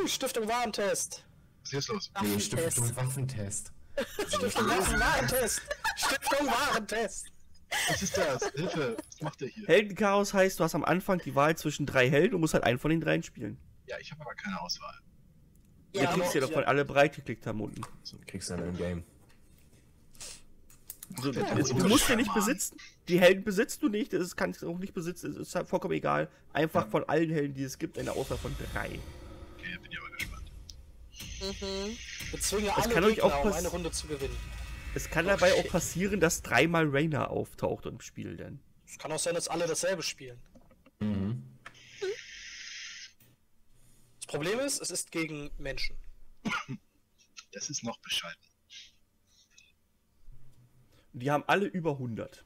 Stiftung Warentest. Was ist jetzt los? Nee, Stiftung Waffentest. Stiftung Warentest. Stiftung Warentest. Was ist das? Hilfe, was macht der hier? Heldenchaos heißt, du hast am Anfang die Wahl zwischen 3 Helden und musst halt einen von den 3 spielen. Ja, ich habe aber keine Auswahl. Ja, du kriegst ja davon alle breit geklickt haben unten. So, kriegst du dann im Game. Also, Ja, du musst den nicht besitzen. Die Helden besitzt du nicht, das kannst du auch nicht besitzen, es ist halt vollkommen egal. Einfach von allen Helden, die es gibt, eine Auswahl von 3. Okay, bin ich aber gespannt. Bezwinge Es alle kann euch Gegner, auch um eine Runde zu gewinnen. Es kann dabei auch passieren, dass 3-mal Reina auftaucht im Spiel dann. Es kann auch sein, dass alle dasselbe spielen. Mhm. Das Problem ist, es ist gegen Menschen. Das ist noch bescheiden. Und die haben alle über 100.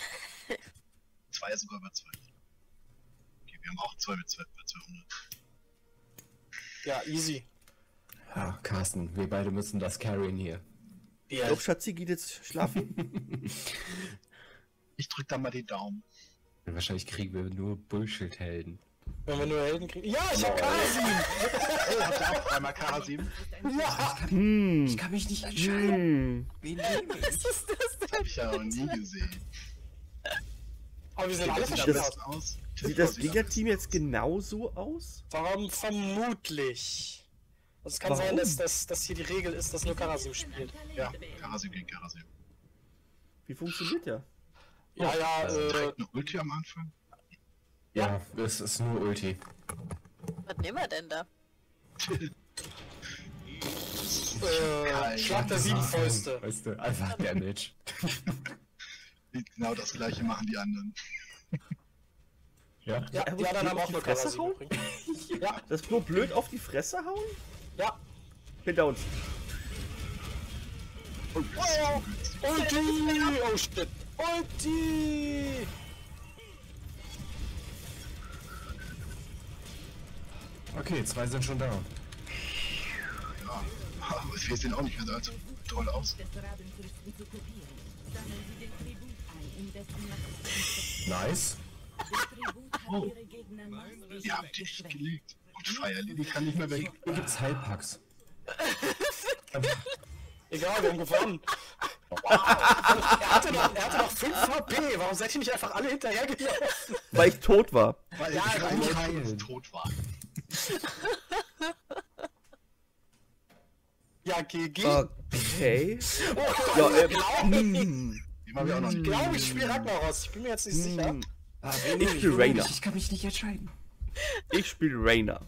2 sogar über 2. Okay, wir haben auch 2 mit 2 bei 200. Ja, easy. Ja, Carsten, wir beide müssen das carryen hier. Ich glaube, Schatzi geht jetzt schlafen. Ich drück da mal den Daumen. Und wahrscheinlich kriegen wir nur Bullshit-Helden. Wenn wir nur Helden kriegen. Ja, ich hab Karasim! Hey, habt ihr auch dreimal Karasim? Ja! Ich kann mich nicht entscheiden. Wen nehme ich? Das hab ich ja noch nie gesehen. Aber wir sind alle Sieht am verschieden besten aus. Sieht das Gegnerteam jetzt genauso aus? Warum vermutlich? Also es kann Warum? sein, dass hier die Regel ist, dass nur Karasim spielt. Ja, Karasim gegen Karasim. Wie funktioniert der? Ja, ja, Direkt eine Ulti am Anfang. Ja, es ist nur Ulti. Was nehmen wir denn da? Schlag der 7 Fäuste. Weißt du, einfach Damage. Genau das gleiche machen die anderen. Ja? Ja, die anderen haben auch nur Fresse Karasim hauen? übrigens. Ja, Das ist nur blöd auf die Fresse hauen? ja. Hinter uns. Oh, das ist Oh, ungünstig. Ulti! Oh shit! Ulti! Okay, 2 sind schon da. Ja, aber wir sehen auch nicht mehr so allzu toll aus. Nice. Oh, ihr habt dich gelegt. Und Firelily kann nicht mehr weg. Hier gibt's Heilpacks. Egal, wir haben gewonnen. Er hatte noch 5 HP. Warum seid ihr nicht einfach alle hinterhergelaufen? Weil ich tot war. Weil Ja, ich gut. eigentlich tot war. Ja, GG. Okay. Oh, Ja, Immer wir auch noch ich glaube, ich spiele Ragnaros. Ich bin mir jetzt nicht sicher. Ich spiele Reina. Ich kann mich nicht entscheiden. Ich spiele Reina.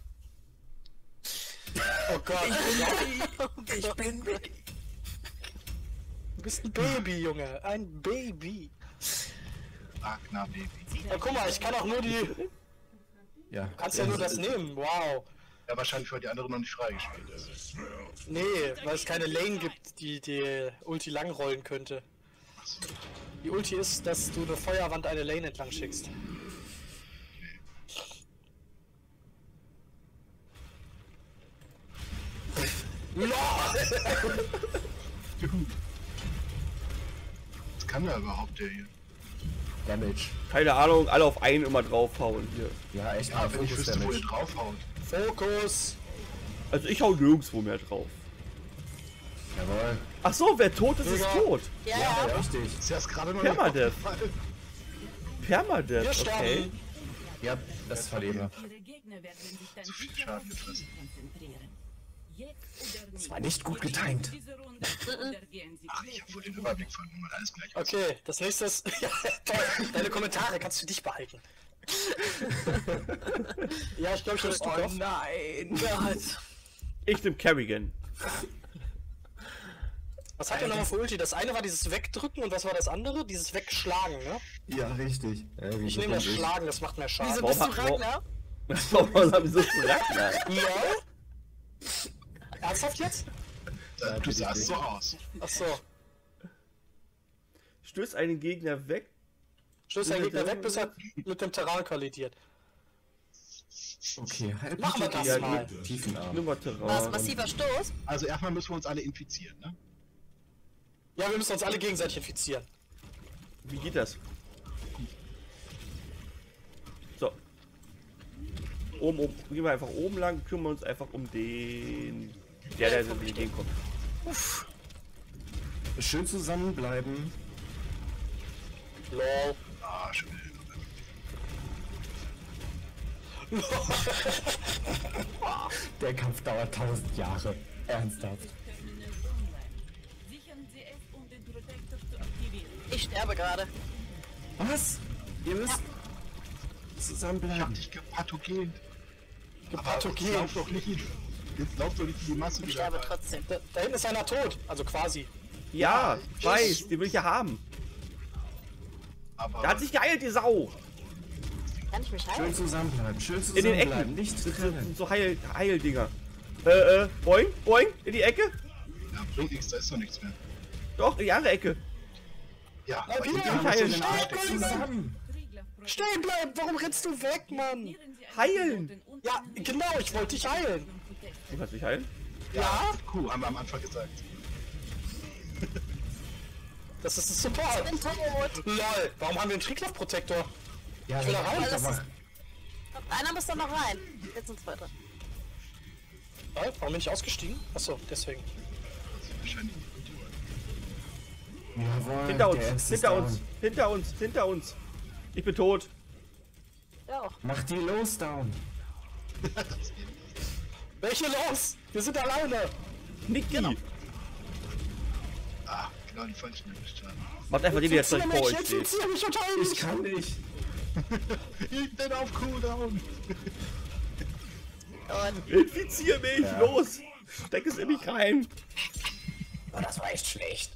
Oh Gott. Ich bin ready. Du bist ein Baby, Junge. Ein Baby. Ragnar Baby. Oh, guck mal, ich kann auch nur die... Ja. Du kannst ja nur das nehmen. Wow. Ja, wahrscheinlich, weil die andere noch nicht freigespielt ist. Nee, weil es keine Lane gibt, die die Ulti lang rollen könnte. Die Ulti ist, dass du eine Feuerwand eine Lane entlang schickst. Was kann da überhaupt der hier? Damage. Keine Ahnung, alle auf einen immer draufhauen hier. Ja, echt Ja, mal wenn ich Fokus wüsste, wo ihr Damage. draufhaut. Fokus! Also ich hau nirgendwo mehr drauf. Jawohl. Ach so, wer tot ist, ist Digga. tot. Ja, Ja, ja. richtig. Ist ja erst gerade noch Permadeath. aufgefallen. Wir Permadeath, okay. sterben! Ja, das verlebe. Zu viel Schaden gefressen. Das war nicht gut getimed. Ach, ich habe wohl den Überblick verloren, weil alles gleich ist. Okay, das nächste ist... Ja, toll. Deine Kommentare kannst du dich behalten. Ja, ich glaube, ich hab's drauf. nein. Ich nehm Kerrigan. Was hat er nochmal für Ulti? Das eine war dieses Wegdrücken und was war das andere? Dieses Wegschlagen, ne? Ja, richtig. Ich nehme das Schlagen, das macht mehr Schaden. Wieso bist du Warum- Ragnar? Warum hab ich so zu Ragnar? Ja? Ernsthaft jetzt? Du sahst so aus. Achso. Stößt einen Gegner weg. Stößt der Gegner weg, bis er mit dem Terrain kollidiert. Okay, halt Machen wir das Ja, mal. Tiefenarm. Nummer Terrain. Was? Massiver Stoß? Also erstmal müssen wir uns alle infizieren, ne? Ja, wir müssen uns alle gegenseitig infizieren. Wie geht das? So. Gehen wir einfach oben lang, kümmern wir uns einfach um den... Der in die Ideen kommt. Schön zusammenbleiben. Lol. Ah, schön. Der Kampf dauert 1000 Jahre. Ernsthaft. Ich sterbe gerade. Was? Ihr müsst Ich zusammenbleiben. hab dich gepathogen. Gepathogen. Jetzt lauf doch nicht in die Masse Ich wieder sterbe rein. trotzdem. Da hinten ist einer tot, also quasi. Ja, ich weiß, den will ich ja haben. Aber Der hat sich geheilt, die Sau. Kann ich mich Schön heilen? zusammenbleiben. Schön In den zusammenbleiben. Ecken. Nicht Das trennen. sind so Heildinger. Boing, boing, in die Ecke. ja, bringt nichts, da ist doch nichts mehr. Doch, in die andere Ecke. Ja, Ja, aber wieder. hier haben wir Heilen. so den Arsch Zusammen. Stehen bleiben, warum rennst du weg, Mann? Heilen. Ja, genau, ich wollte dich heilen. Du kannst mich heilen? Ja, Kuh, haben wir am Anfang gesagt. das ist das Support. Ich bin tot. Lol, warum haben wir einen Triglav-Protektor? Ja, Ich will da rein. Weil das aber ist... Einer muss da noch rein. Jetzt sind zwei drin. Warum bin ich ausgestiegen? Achso, deswegen. Wahrscheinlich. jawohl, Hinter uns, der Erste ist hinter down. uns, hinter uns, hinter uns. Ich bin tot. Ja auch. Mach die los, down. Welche los? Wir sind alleine. Niki. Ah, genau die falschen erwischt haben. Macht einfach den, der jetzt gleich vor euch Jetzt steht. zieh mich und heil Ich mich. kann nicht. Ich bin auf Cooldown. Infizier mich, Ja. los. Steck es in mich rein. Oh, das war echt schlecht.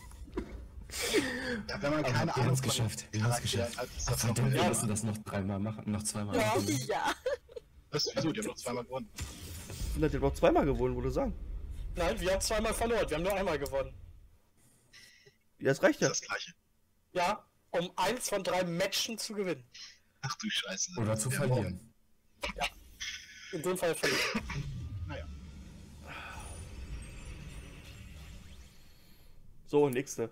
Ja, wenn man Aber keine wir Ahnung haben's von geschafft. Wir haben's Charakteren geschafft. hat, ist Ach, das noch verdammt, wir ja. müssen das noch dreimal machen, noch zweimal Ja. machen. Ja. Was? Wieso? Die haben noch zweimal gewonnen. Und hat noch zweimal gewonnen, würde ich sagen. Nein, wir haben zweimal verloren. Wir haben nur einmal gewonnen. Ja, das reicht ja. Das ist das gleiche. Ja, um 1 von 3 Matchen zu gewinnen. Ach du Scheiße. Oder zu Ja, verlieren. In dem Fall verlieren. Naja. So, nächste.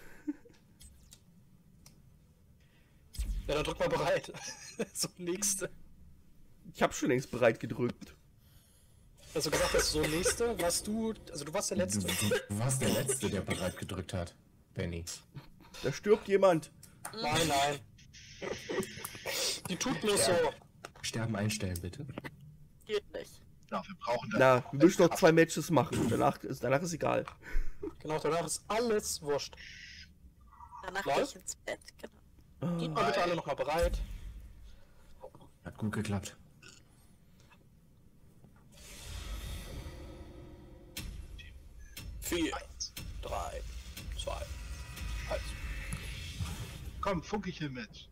Ja, dann drück mal bereit. So, nächste. Ich habe schon längst bereit gedrückt. Also gesagt hast, so nächste, warst du, also du warst der Letzte. Du warst der Letzte, der bereit gedrückt hat, Benny. Da stirbt jemand. Nein, nein. Die tut nur so. Sterben einstellen, bitte. Geht nicht. Ja, wir brauchen da. Na, wir müssen noch 2 Matches machen. Danach ist egal. Genau, danach ist alles wurscht. Danach Was? gehe ich ins Bett. Genau. Geht mal bitte alle nochmal bereit. Hat gut geklappt. Vier, 1. 3, 2, 1. Komm, Funkelchen mit.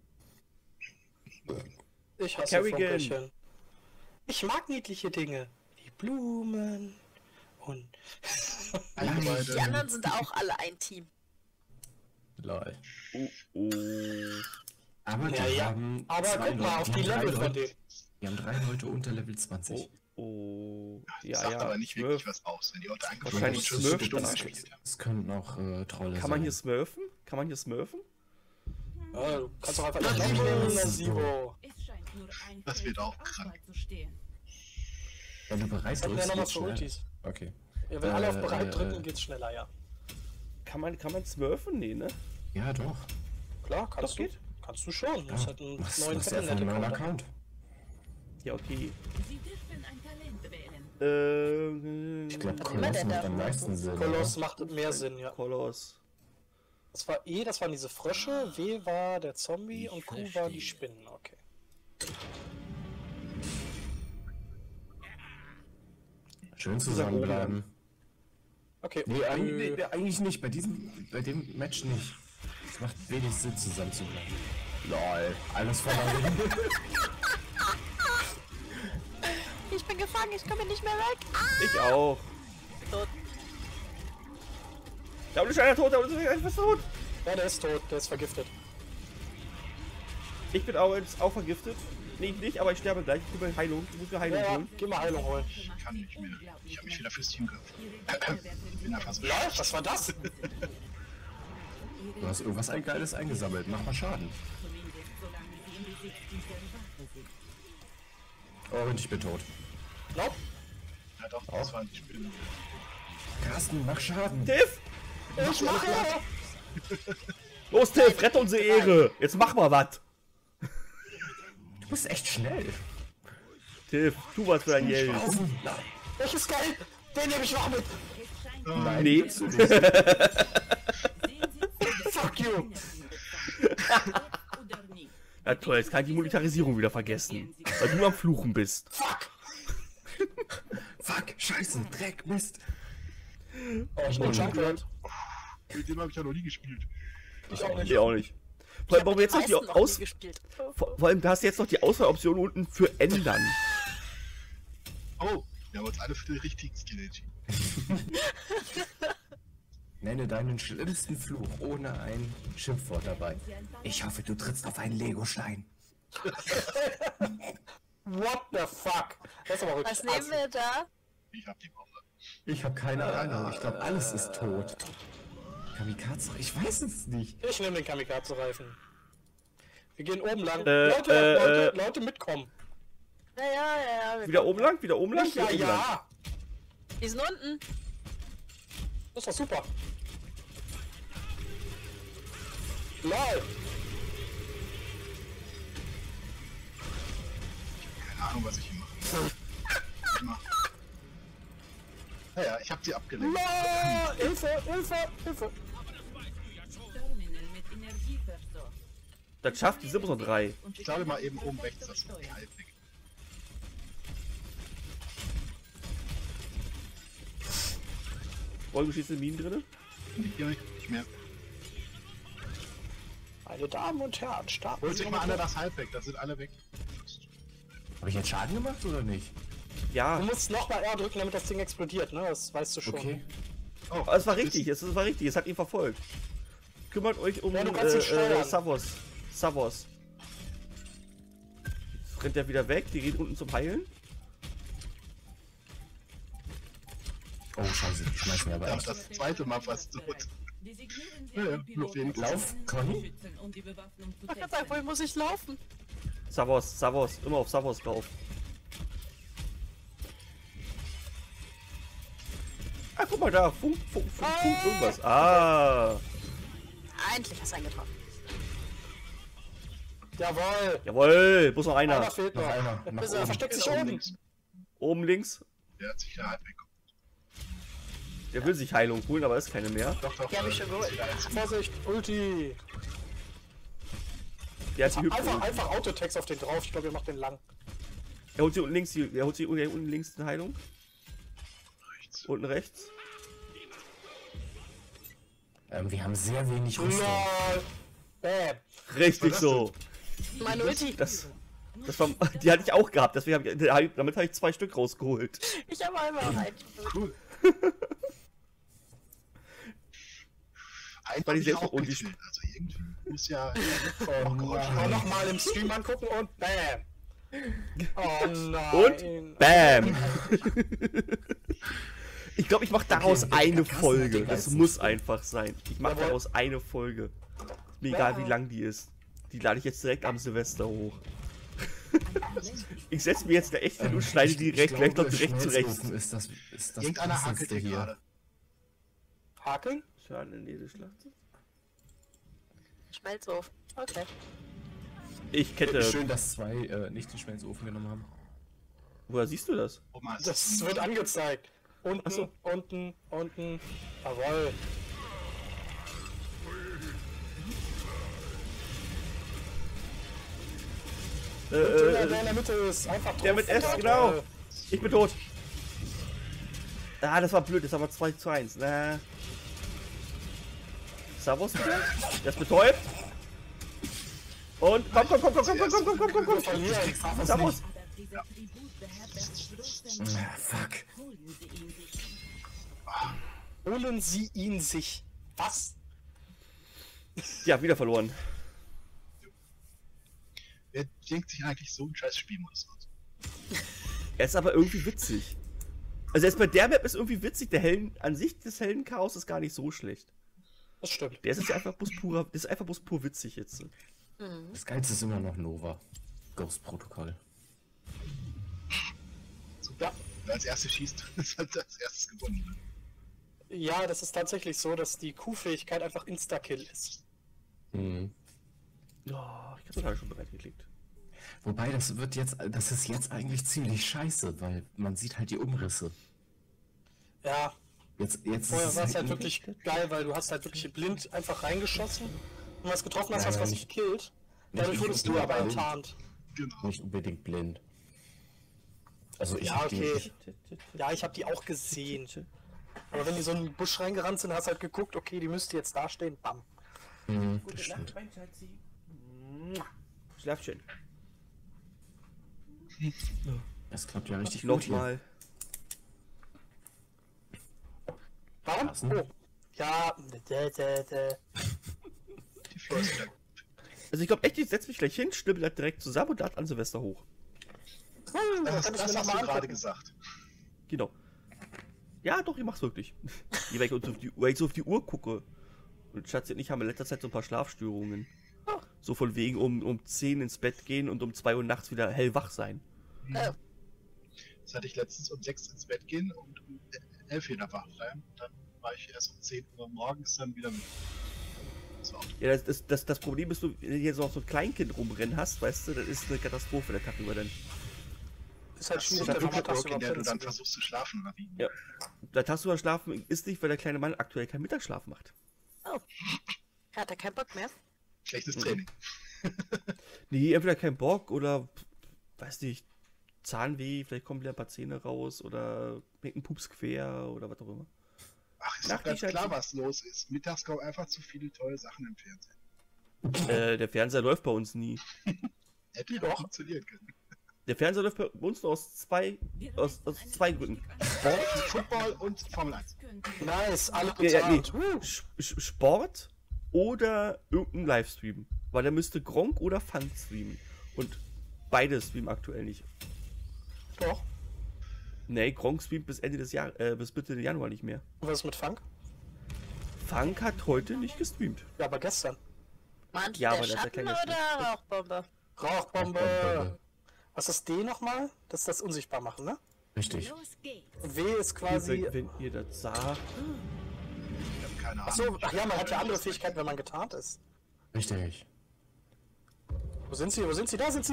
Ich hasse Kerrigan. Funkelchen. Ich mag niedliche Dinge. Wie Blumen und... Eine Die beide. anderen sind auch alle ein Team. Lol. Oh. Aber Ja, die ja. haben Aber zwei guck mal Leute- auf die die haben drei Level von Leute- denen. Die haben 3 Leute unter Level 20. Oh. Das Ja, sagt ja. aber nicht Smurf. wirklich was aus, wenn die Leute angefangen Wahrscheinlich schon Smurf Stunden dann. gespielt haben. Es könnten auch Trolle sein. Kann man hier smurfen? Kann man hier smurfen? Ja, du kannst doch einfach Ja, nicht nehmen, das ist Nasibo. Das wird auch krank. Wenn du bereit Hatten wir drückst, nochmal geht's für schnell. Ultis. Okay. Ja, wenn alle auf bereit drücken, geht's schneller, ja. Kann man smurfen? Nee, ne? Ja, doch. Klar, kannst Das du. geht? Kannst du schon. Du musst halt einen Was neuen ist der für einen neuen Internet-Account. Account? Ja, okay. Sie dürfen ein Talent wählen. Ich glaube, Was immer Koloss denn macht da? am meisten Sinn. Koloss oder? macht mehr Sinn, ja. Koloss. Das war E, das waren diese Frösche, W war der Zombie und Q war die Spinnen, okay. Schön zusammenbleiben. Okay, Nee, eigentlich nicht. Bei dem Match nicht. Es macht wenig Sinn, zusammen zu bleiben. Lol. Alles verloren. Ich bin gefangen, ich komme nicht mehr weg. Ich auch. Tot. Da unten ist einer tot, da unten ist einer tot. Ja, der ist tot, der ist vergiftet. Ich bin auch jetzt auch vergiftet. Nee, ich nicht, aber ich sterbe gleich. Ich gebe Heilung. Ich muss mir Heilung Ja, holen. geh mal Heilung holen. Ich kann nicht mehr. Ich habe mich wieder fürs Team geöffnet. Ihre Gegner werden Ich bin einfach so Ja, was war das? Du hast irgendwas ein Geiles eingesammelt. Mach mal Schaden. zumindest solange sie im Besitz dieser Waffen sind. Oh, und ich bin tot. Nope. Ja doch, das war nicht Spiel. Carsten, mach Schaden. Tiff! Ich mache! Los, Tiff, rette unsere Ehre! Jetzt mach mal was! Du bist echt schnell. Tiff, tu was für dein Geld. Welches Geld? Den nehme ich noch mit! Nein, Nee. willst du nicht. Sehen Sie zu, Fuck you! oder nicht. Ja toll, jetzt kann ich die Monetarisierung wieder vergessen. Weil du am Fluchen bist. Fuck! Fuck, Scheiße, Dreck, Mist. Oh, ich nehme Junkrat. Mit dem habe ich ja noch nie gespielt. Ich auch nicht. Ich auch nicht. Vor allem, warum jetzt noch die Meisten noch nie Aus... gespielt. Vor allem, da hast du jetzt noch die Auswahloption unten für ändern. Oh, wir haben uns alle für den richtigen Skin entschieden. Nenne deinen schlimmsten Fluch ohne ein Schimpfwort dabei. Ich hoffe, du trittst auf einen Legostein. What the fuck? Das ist aber wirklich Was nehmen wir da? Ich hab die Bombe. Ich habe keine Ahnung. Ich glaube, alles ist tot. Kamikaze? Ich weiß es nicht. Ich nehme den Kamikaze-Reifen. Wir gehen oben lang. Leute, mitkommen. Ja. Wieder oben lang, wieder oben lang, wieder Ja, oben lang. ja. Die sind unten. Das ist doch super. LOL. Keine Ahnung, was ich hier mache. Naja, ich hab sie abgelenkt. LOL. Hilfe, Hilfe, Hilfe. Terminal mit Energie versorgt. Das schafft die 3. Ich glaube mal eben oben rechts, das ist die Halbweg. Vollgeschießte Minen drin. Hier nicht mehr. Meine Damen und Herren, starten Holt Sie sich mal mal einer das Halbweg, da sind alle weg. Habe ich jetzt Schaden gemacht oder nicht? Ja, Du musst nochmal R drücken, damit das Ding explodiert, ne? Das weißt du schon. Okay. Oh, es war richtig, es war richtig, es hat ihn verfolgt. Kümmert euch um Ja, du kannst ihn steuern. Savos. Jetzt rennt er wieder weg, die geht unten zum Heilen. Oh, scheiße, die schmeißen wir aber wir haben echt. das zweite Mal fast tot. Designieren Sie Ja, einen nur Piloten, wenigstens. Lauf, Conny. schützen, um die Bewaffnung zu Ich kann sagen, testen. wohin muss ich laufen? Savos, immer auf Savos drauf. Ah, guck mal da, Funk, irgendwas. Ah, Endlich hast du einen getroffen. Jawohl. jawohl, muss noch einer. Einer fehlt noch. Noch einer. Nach Bis er oben. versteckt sich Oben oben. links. Oben links, Der hat sich der Halbweg. der will sich Heilung holen, aber ist keine mehr. Doch, Die hab ich schon geholt. Vorsicht, Ulti. Der hat die Hüpfe. Einfach Autotext auf den drauf. Ich glaube, ihr macht den lang. Er holt sie unten links, er holt sie unten links die Heilung. Rechts. Unten rechts. Wir haben sehr wenig Rüstung. LOL. Bam. Richtig das so. Meine Ulti. Das war, die hatte ich auch gehabt, deswegen damit habe ich 2 Stück rausgeholt. Ich habe einmal einen. Cool. Weil die Eindeutig selbst auch und die gekillt. Also irgendwie muss ja... Aber nochmal im Stream angucken und bam. Oh nein. Und bam! Ich glaube, ich mache daraus Okay, eine Carsten hat Folge. den Das geilsten muss Stil. einfach sein. Ich mache Jawohl. daraus eine Folge. Ist mir egal, wie lang die ist. Die lade ich jetzt direkt am Silvester hoch. Ich setze mir jetzt da echt hin und schneide die gleich noch direkt zurecht. Ist das Irgendeiner hakelt passendste hier gerade. Hakeln? Schaden in jede Schlacht. Schmelzofen. Okay. Ich kette. Schön, dass 2 nicht den Schmelzofen genommen haben. Woher siehst du das? Guck mal, Das wird angezeigt. Unten, Ach so. unten. Jawohl. Der in der Mitte ist. Einfach drauf. der mit S, Jawohl. genau. Ich bin tot. Ah, das war blöd, das war 2:1. Na. Savos wieder? Der ist betäubt. Und komm. Wir verlieren. Savos. Aber dieser Tribut beherbergt große Fuck. Holen Sie ihn sich. Holen Sie ihn sich. Was? Ja, wieder verloren. wer denkt sich eigentlich so einen scheiß Spielmodus aus? Er ist aber irgendwie witzig. Also jetzt bei der Map ist irgendwie witzig, der Helden, an sich des Heldenchaos ist gar nicht so schlecht. Das stimmt. Der ist ja einfach bloß purer, das ist einfach bloß pur witzig jetzt. Das Geilste ist immer noch Nova. Ghost Protokoll. Wer als erstes schießt, ist halt als erstes gewonnen. Ja, das ist tatsächlich so, dass die Q-Fähigkeit einfach Insta-Kill ist. Mhm. Oh, ich hab total schon bereit geklickt. Wobei, das ist jetzt eigentlich ziemlich scheiße, weil man sieht halt die Umrisse. Ja, Jetzt vorher ist war es halt irgendwie- wirklich geil, weil du hast halt wirklich blind einfach reingeschossen und was getroffen hast, Ja, hast ja, was nicht- gekillt. Dadurch nicht wurdest du unbedingt aber blind. enttarnt. Genau. nicht unbedingt blind. Also ich Ja, hab okay. Ja, ich habe die auch gesehen. Aber wenn die so in den Busch reingerannt sind, hast halt geguckt, okay, die müsste jetzt da stehen, bam. Das stimmt. mein Schatzi. Schlaf schön. Das klappt ja richtig gut hier. Nochmal. Warum? Lassen. Oh. Ja, Die Floor ist wieder. Also ich glaube echt, ich setze mich gleich hin, schnippel das direkt zusammen und lad an Silvester hoch. Das kann ich mir hast noch du mal gerade angucken. gesagt. Genau. Ja, doch, ich mach's wirklich. Weil ich so auf die Uhr gucke. Und Schatzi und ich haben in letzter Zeit so ein paar Schlafstörungen. So von wegen um 10 ins Bett gehen und um 2 Uhr nachts wieder hellwach sein. Das hatte ich letztens um 6 ins Bett gehen und um 11 wieder wach bleiben. Dann war ich erst um 10 Uhr morgens dann wieder mit. So. Ja, das Problem ist, wenn du hier so noch so ein Kleinkind rumrennen hast, weißt du, das ist eine Katastrophe, der Tag über dann. ist halt Das ist so schwierig, der da nochmal Block, tagsüber in der du pennen dann zu gehen. versuchst zu schlafen, oder wie? Ja. Da tagsüber schlafen ist nicht, weil der kleine Mann aktuell keinen Mittagsschlaf macht. Oh. Hat er keinen Bock mehr? Schlechtes Training. Nee, entweder kein Bock oder, weiß nicht, Zahnweh, vielleicht kommen wieder ein paar Zähne raus oder ein Pups quer oder was auch immer. Ach, ist Nach doch ganz die klar, Scheiße. was los ist. Mittags kommen einfach zu viele tolle Sachen im Fernsehen. Der Fernseher läuft bei uns nie. Hätte ja auch funktionieren können. Der Fernseher läuft bei uns nur aus zwei Gründen. Sport, Football und Formel 1. Nice, alle Ja, nee. bezahlt. Sport oder irgendein Livestream. Weil der müsste Gronk oder Fun streamen. Und beide streamen aktuell nicht. Doch. Nee, Gronk streamt bis Ende des bis Mitte Januar nicht mehr. Und was ist mit Funk? Funk hat heute nicht gestreamt. Ja, aber gestern. Meinst Ja, du aber der das ist ja Schatten kein oder Rauchbombe? Rauchbombe. Was ist D nochmal? Das ist das unsichtbar machen, ne? Richtig. Los geht's. Und W ist quasi. Wenn ihr das sagt. Ich habe keine Ahnung. Achso, ach ja, man hat ja andere Fähigkeiten, wenn man getarnt ist. Richtig. Wo sind sie? Wo sind sie? Da sind sie!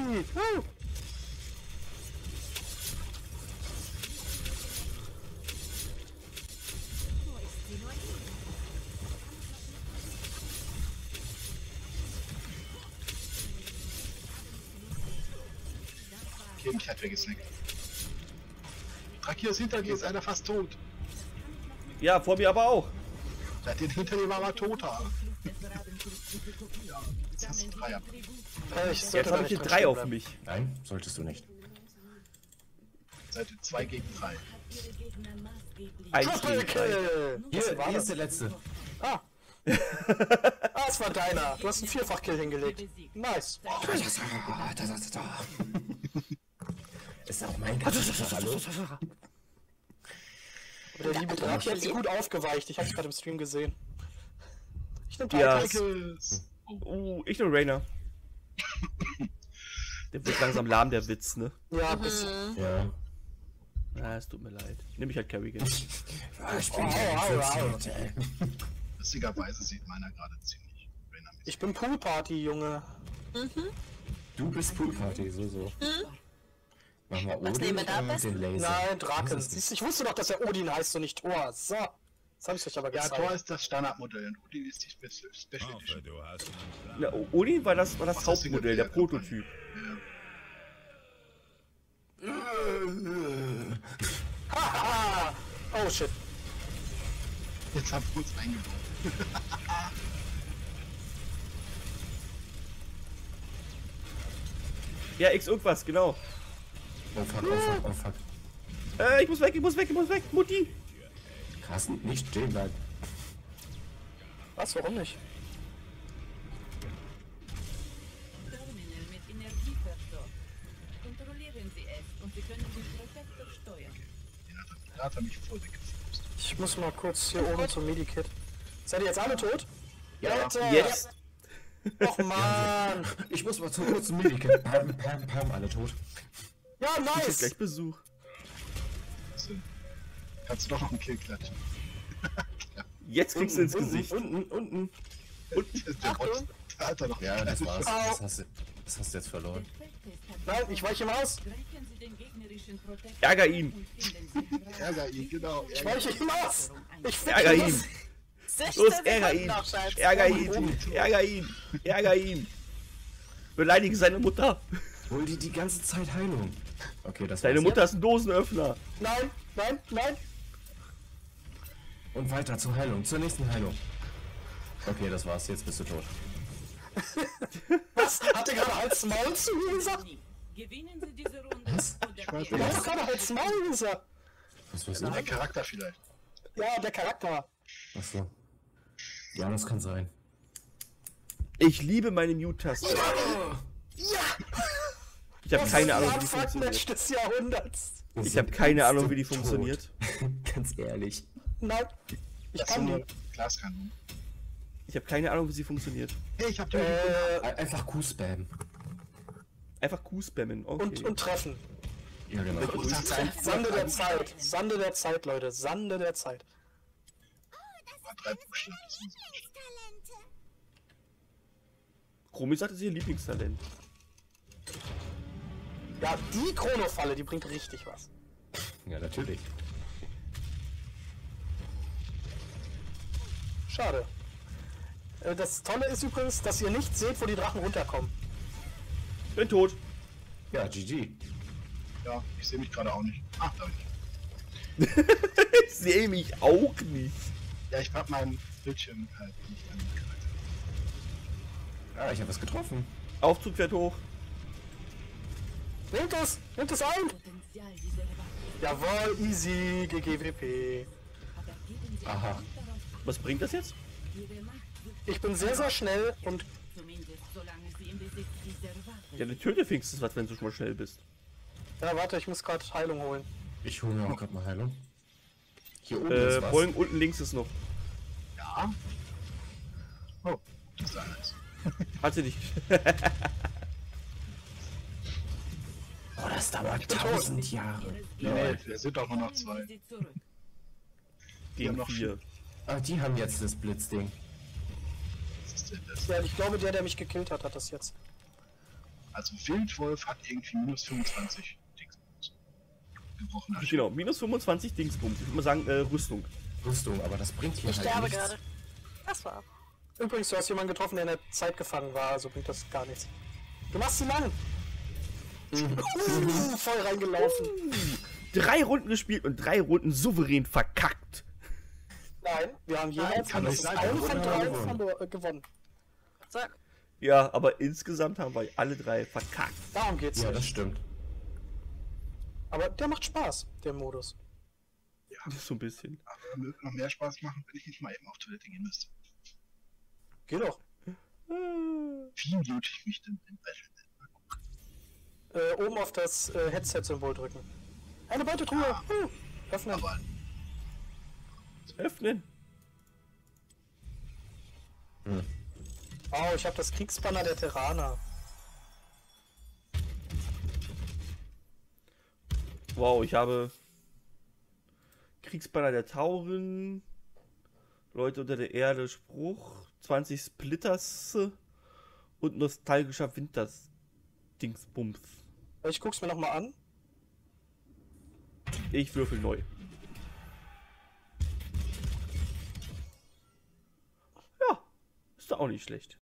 Okay, mich hat weggesnackt. Drakios, hinter dir ist einer fast tot. Ja, vor mir aber auch. Den hinter dir war aber toter. Ja, jetzt hast du 3 ab. Ich sollte Jetzt da habe ich nicht hier drin 3 stehen auf bleiben. mich. Nein, solltest du nicht. Seite 2 gegen 3. Ihre Gegner maßgeblich. 1 Triple gegen 3. Kill! Hier, war hier das? ist der letzte. Ah! Ah, es war deiner. Du hast einen Vierfach-Kill hingelegt. Nice. Ist auch mein Charakter, hallo? Aber der liebe Drake hat sie gut aufgeweicht. Ich hab's gerade im Stream gesehen. Ich nehm Ja. Titans. Ich nur Rainer. Der wird langsam lahm, der Witz, ne? Ja, ein bisschen. Ja. Ah, es tut mir leid. Nimm mich halt Kerrigan. Ja, ich bin au. Lustigerweise sieht meiner gerade ziemlich dynamisch. Ich bin Poolparty, Junge. Du bist Poolparty, so. Machen wir Was nehmen wir da am besten? den Laser. Nein, Draken. Das ist Siehst du, ich wusste doch, dass er Odin heißt und nicht Thor. So. Das habe ich euch aber Ja, gezeigt. Thor ist das Standardmodell und Odin ist die Special Hoffe, Edition. du hast einen Plan. Na, Odin war das Was hast du Hauptmodell, der gewählt? Prototyp. Haha! Oh shit. Jetzt haben wir uns eingebaut. Ja, X irgendwas, genau. Oh fuck, oh fuck, oh fuck. Ich muss weg, Mutti! Carsten, nicht stehen bleiben. Was, warum nicht? Terminal mit Energie versorgt. Kontrollieren Sie es und Sie können den Prozessor steuern. Da hat er mich voll weggeflogen. Ich muss mal kurz hier oben zum Medikit. Seid ihr jetzt alle tot? Ja, Jetzt! Och man! Ich muss mal zum kurzen Medikit. Pam, alle tot. Ja, Ich hab nice! gleich Besuch. Kannst du doch noch einen Kill klatschen. Jetzt kriegst du ins Gesicht. Unten. Der Bot, da hat er noch Ja, das war's. Au. Das hast du jetzt verloren. Nein, ich weiche ihm aus. Greifen Sie den gegnerischen Protektor Ärger ihn. und finden Sie Ärger ihn, genau. Ich weiche ihm aus. Ich fick Ärger ihn. ihn. 16 Los, ärger Sekunden ihn. noch, Schatz. Ärger ihn. Ärger ihn. Ärger ihn. Beleidige seine Mutter. Hol dir die ganze Zeit Heilung. Okay, das Deine war's. Mutter ist ein Dosenöffner. Nein, nein, nein. Und weiter zur Heilung, zur nächsten Heilung. Okay, das war's. Jetzt bist du tot. Was? Hat er gerade Hals Maul zu mir gesagt? nie. Gewinnen Sie diese Runde Was? oder Ich weiß gehen Er nicht. hat gerade Hals Maul gesagt. Was weiß ich? Ein Charakter vielleicht. Ja, der Charakter. Achso. Ja, das kann sein. Ich liebe meine Mute-Taste. Ja! Ich habe keine Ahnung, wie die Fuck-Match funktioniert. des Jahrhunderts. Ich habe keine Ahnung, wie die funktioniert. Ganz ehrlich. Nein, ich Das kann ist die. nur Glaskanon. Ich habe keine Ahnung, wie sie funktioniert. Hey, ich hab den Einfach Q-Spam. Einfach Q spammen. Okay. Und treffen. Ja, genau. Sande der Zeit. Sande der Zeit, Leute. Sande der Zeit. 3 Buchstaben. Das muss ich- Chromi sagte sie ihr Lieblingstalent. Ja, die Chronofalle, die bringt richtig was. Ja, natürlich. Schade. Das Tolle ist übrigens, dass ihr nicht seht, wo die Drachen runterkommen. Bin tot. Ja, GG. Ja, ich sehe mich gerade auch nicht. Ach, da bin ich. Ich sehe mich auch nicht. Ja, ich hab meinen Bildschirm halt nicht an den Charakter. Ah, ich habe was getroffen. Aufzug fährt hoch. Nehmt es ein! Potenzial dieser Waffe. Jawohl, easy, GGWP. Aber geben Sie Aha. Acht darauf, Was bringt das jetzt? Ihre Macht wird Ich bin sehr, sehr schnell und zumindest solange Sie im Besitz dieser Waffe Ja, natürlich fängst du was, wenn du schon mal schnell bist. ja, warte, ich muss gerade Heilung holen. Ich hole mir auch gerade mal Heilung. Hier oben ist was. Bollen unten links ist noch. Ja. Oh, das ist alles. Hat sie nicht. Oh, das dauert 1000 Jahre. Nee, wir sind doch nur noch 2. Nehmen Sie zurück. Gegen noch 4. Ah, die haben jetzt das Blitzding. Was ist denn das? Ja, ich glaube, der mich gekillt hat, hat das jetzt. Also Wildwolf hat irgendwie minus 25 Dingsbums. Gebrochener Schild. Genau, minus 25 Dingsbums. Ich würde mal sagen, Rüstung. Rüstung, aber das bringt hier Ich halt sterbe nichts. gerade. Das war. Übrigens, du hast jemanden getroffen, der in der Zeit gefangen war, also bringt das gar nichts. Du machst sie lang! Voll reingelaufen. 3 Runden gespielt und 3 Runden souverän verkackt. Nein, wir haben jeweils kann nicht sein. einen von Gewonnen 3 haben gewonnen. Sag. Ja, aber insgesamt haben wir alle 3 verkackt. Darum geht's Ja, das nicht. stimmt. Aber der macht Spaß, der Modus. So ein bisschen. Aber würde noch mehr Spaß machen, wenn ich nicht mal eben auf Toilette gehen müsste. Geht doch. Wie mute ich mich denn im Battle? Oben auf das Headset-Symbol drücken. Eine Beutetruhe! Öffnen. Aber Öffnen. Oh, ich habe das Kriegsbanner der Terraner. Wow, ich habe Kriegsbanner der Tauren, Leute unter der Erde, Spruch, 20 Splitters und nostalgischer Winters Dingsbums. Ich guck's mir nochmal an. Ich würfel neu. Ja, ist doch auch nicht schlecht.